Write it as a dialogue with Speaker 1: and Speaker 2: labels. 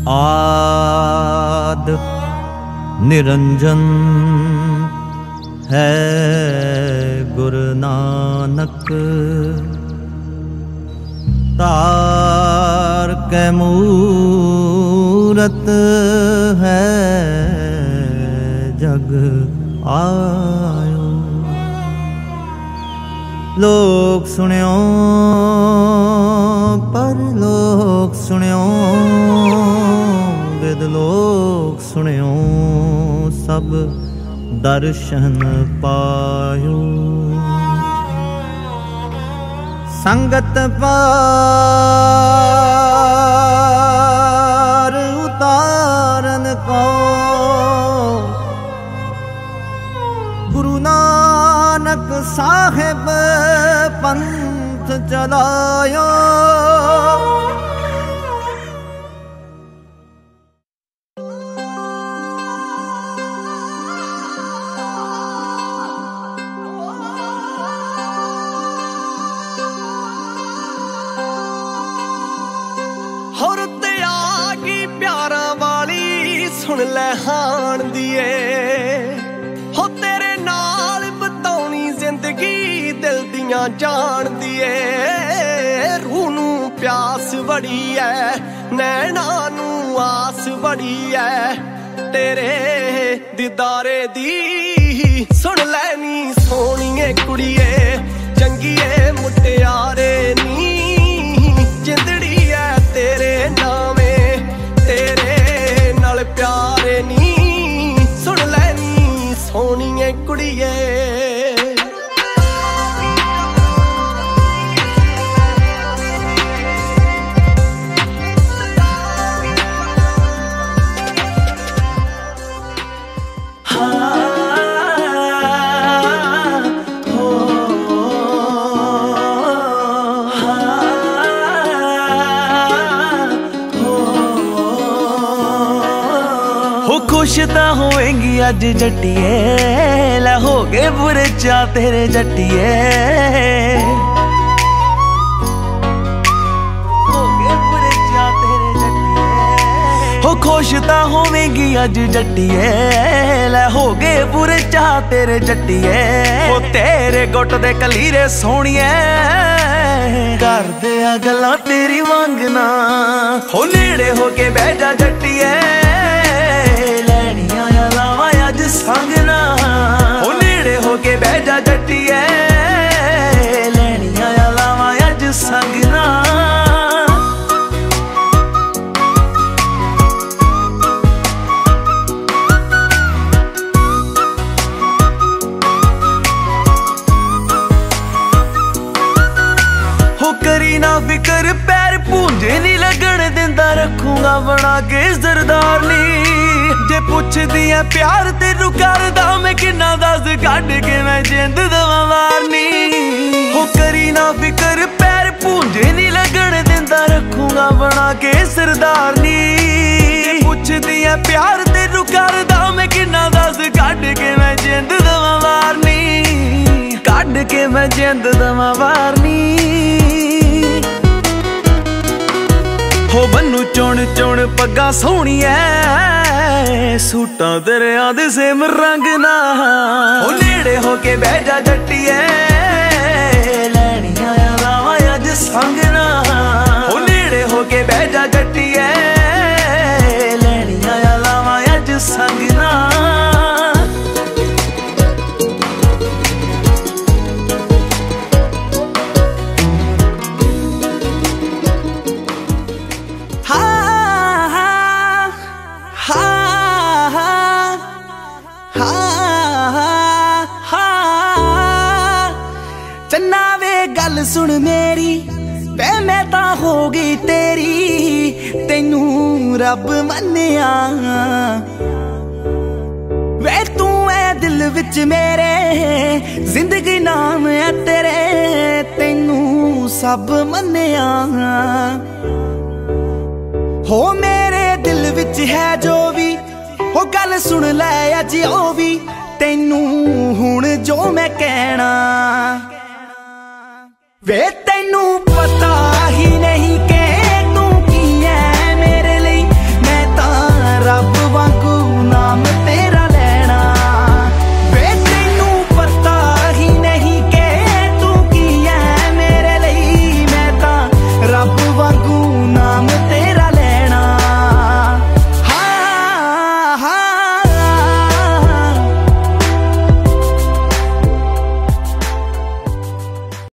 Speaker 1: आद निरंजन है गुरु नानक। तार के मूरत है जग आयो। लोक सुनियो पर लोक सुनियो, विद लोक सुनियो सब दर्शन पायो। संगत पार उतारन को गुरु नानक साहिब पंथ चलायो।
Speaker 2: हुर ते आ गई प्यारा वाली सुन लै हाण दिए। हो तेरे नाल बताउनी जिंदगी दिल दियां जान दिए। रूह नूं प्यास बड़ी है, नैना नूं आस बड़ी है, तेरे दीदारे दी सुन लैनी सोहणीए कुड़िए। चंगीए मुटियारे नी जिंदड़ी है तेरे नामे, तेरे नाल प्यारे नी सुन लैनी सोहणीए कुड़िए।
Speaker 3: खुश तां होएंगी अज जट्टिए, लै हो गए बुरे चा तेरे जट्टिए। हो गए बुरे चा तेरे जट्टिए। हो खुश तां होवेंगी अज जट्टिए, लै हो गए बुरे चा तेरे जट्टिए। हो तेरे गुट दे कलीरे सोहणिए, करदे आ गल्लां तेरी वांगना। हो नेड़े हो के बह जा जट्टिए, संगना। ओ नेड़े हो के बह जा जट्टिए, लैनियां लावां अज संगना। हो करी ना फिकर पैर पूंजे नी लगन दिंदा, रखूंगा बना के सरदारनी। जे पुछदी है प्यार तेनू करदा मैं किन्ना दस, कढ के मैं जिंद दवां वारनी। हो करी ना फिकर पैर पूंजे नी लगन दिंदा, रखूंगा बना के सरदारनी। जे पुछदी है प्यार तेनू करदा मैं किन्ना दस, कढ के मैं जिंद दवां वारनी। कढ के मैं जिंद दवां वारनी। हो बन्नू चुन चुन पग्गा सोहणिए, सूटां दरिया दे सेम रंग ना। ओ नेड़े हो के बह जा जट्टिए, लैनियां लावां अज संगना। ओ नेड़े हो के बह जा जट्टिए, लैनियां लावां अज संगना। चन्ना वे गल सुन मेरी, वे मैं तां हो गई तेरी। तैनू रब मन्निया, वे तू है दिल विच मेरे, जिंदगी नाम है तेरे। तैनू सब मन्निया, हो मेरे दिल विच है जो भी। हो गल सुन लै अज ओ भी, तैनू हुण जो मैं कहना। वे तैनू